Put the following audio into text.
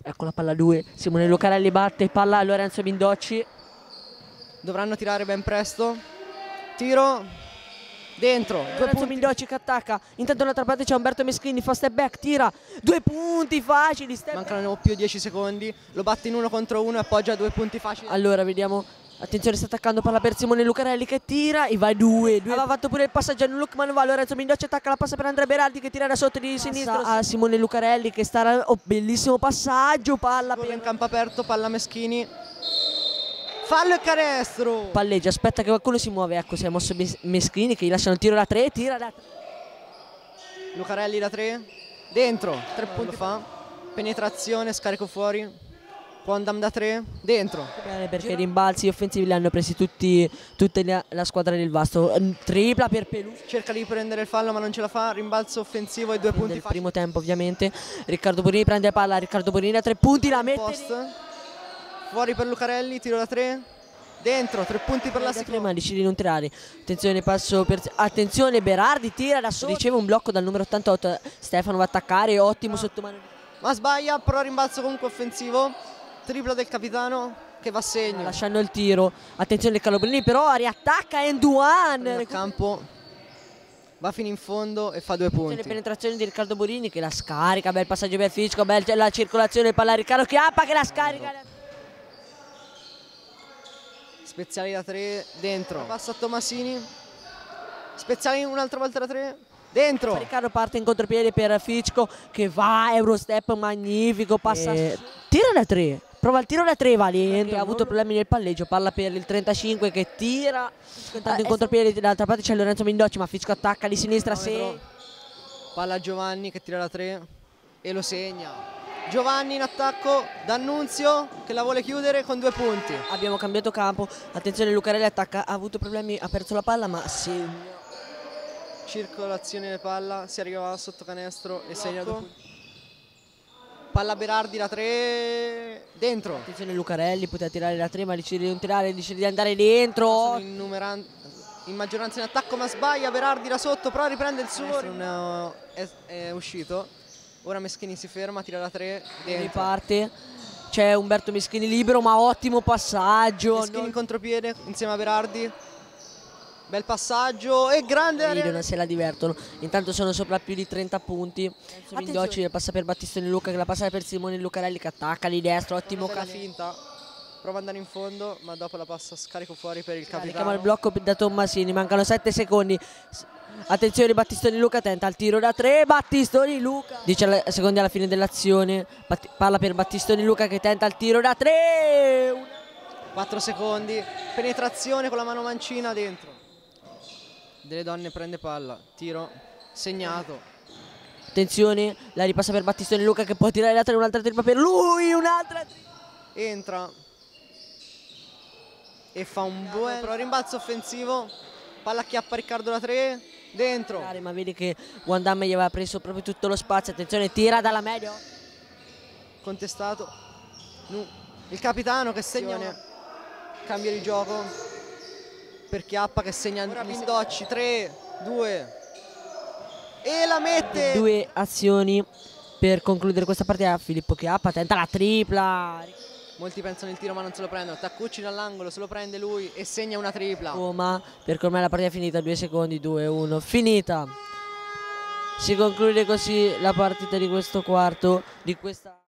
Ecco la palla 2, Simone Lucarelli batte, palla a Lorenzo Mindocci. Dovranno tirare ben presto. Tiro. Dentro. Lorenzo Mindocci che attacca, intanto dall'altra parte c'è Umberto Meschini, fa step back, tira, 2 punti facili, step back. Mancano più 10 secondi, lo batte in 1 contro 1 e appoggia 2 punti facili. Allora vediamo, attenzione, sta attaccando, palla per Simone Lucarelli che tira e va 2. Aveva fatto pure il passaggio a Look, ma non va. Lorenzo Mindocci attacca, la passa per Andrea Berardi che tira da sotto di sinistra a Simone Lucarelli che sta, oh, bellissimo passaggio, palla per... in campo aperto, palla Meschini. Fallo e canestro. Palleggia, aspetta che qualcuno si muove, ecco, si è mosso Meschini che gli lasciano il tiro da 3, tira da 3. Lucarelli da 3, dentro, 3 punti fa. Penetrazione, scarico fuori. Quandam da 3, dentro. Bene, perché i rimbalzi offensivi li hanno presi tutta la squadra del Vasto. Tripla per Peluso. Cerca di prendere il fallo ma non ce la fa. Rimbalzo offensivo e 2 punti Nel primo tempo ovviamente. Riccardo Borini prende palla, Riccardo Borini da 3 punti, la mette. Post. Fuori per Lucarelli, tiro da 3. Dentro, 3 punti per la seconda. Ma decide di non tirare. Attenzione, passo per... Attenzione, Berardi tira da sotto. Riceve un blocco dal numero 88. Stefano va a attaccare, ottimo sottomano. Ma sbaglia, però rimbalzo comunque offensivo. Tripla del capitano che va a segno. Lasciando il tiro. Attenzione il Calobrini, però riattacca end one. Nel campo. Va fino in fondo e fa 2 punti. Le penetrazioni di Riccardo Borini che la scarica. Bel passaggio per Fisco. Bel la circolazione, palla Riccardo Chiappa che la scarica. Speziali da 3, dentro. Passa a Tomasini. Speziali un'altra volta da 3, dentro. Riccardo parte in contropiede per Fisco che va, Eurostep magnifico, passa. Tira da 3. Prova il tiro da 3, va lento. Ha avuto problemi nel palleggio. Palla per il 35 che tira. Intanto in contropiede dall'altra parte c'è Lorenzo Mindocci, ma Fisco attacca di sinistra. Palla a Giovanni che tira da 3 e lo segna. Giovanni in attacco, D'Annunzio che la vuole chiudere con 2 punti. Abbiamo cambiato campo. Attenzione, Lucarelli attacca. Ha avuto problemi, ha perso la palla, ma segna. Circolazione di palla, si arriva sotto canestro e segna 2 punti. Palla Berardi da 3, dentro. Attenzione Lucarelli, poteva tirare da 3 ma decide di non tirare, decide di andare dentro. In maggioranza in attacco ma sbaglia, Berardi da sotto, però riprende il suo. È uscito. Ora Meschini si ferma, tira da 3, dentro. Riparte. C'è Umberto Meschini libero, ma ottimo passaggio. Meschini in contropiede insieme a Berardi. Bel passaggio e grande. Non se la divertono. Intanto sono sopra più di 30 punti. Mindocci passa per Battistoni Luca che la passa per Simone Lucarelli che attacca di destra. Ottimo finta. Prova ad andare in fondo, ma dopo la passa scarico fuori per il capitano. Richiama il blocco da Tommasini, mancano 7 secondi. Attenzione, Battistoni Luca tenta il tiro da 3. Battistoni Luca 10 secondi alla fine dell'azione. Palla per Battistoni Luca che tenta il tiro da 3. 4 secondi. Penetrazione con la mano mancina dentro. Delle Donne prende palla, tiro segnato. Attenzione, la ripassa per Battistoni Luca che può tirare da 3, un'altra tripla per lui, un'altra tripla. Entra e fa un buon però rimbalzo offensivo. Palla acchiappa Riccardo da 3, dentro. Ma vedi che Wandam gli aveva preso proprio tutto lo spazio. Attenzione, tira dalla media. Contestato. Il capitano che segna. Cambio di gioco per Chiappa che segna Mindocci. 3, 2 e la mette. 2 azioni per concludere questa partita. Filippo Chiappa tenta la tripla. Molti pensano il tiro ma non se lo prendono. Taccucci dall'angolo, se lo prende lui e segna una tripla. Ma perché ormai la partita è finita. 2 secondi, 2, 1, finita. Si conclude così la partita di questo quarto, di questa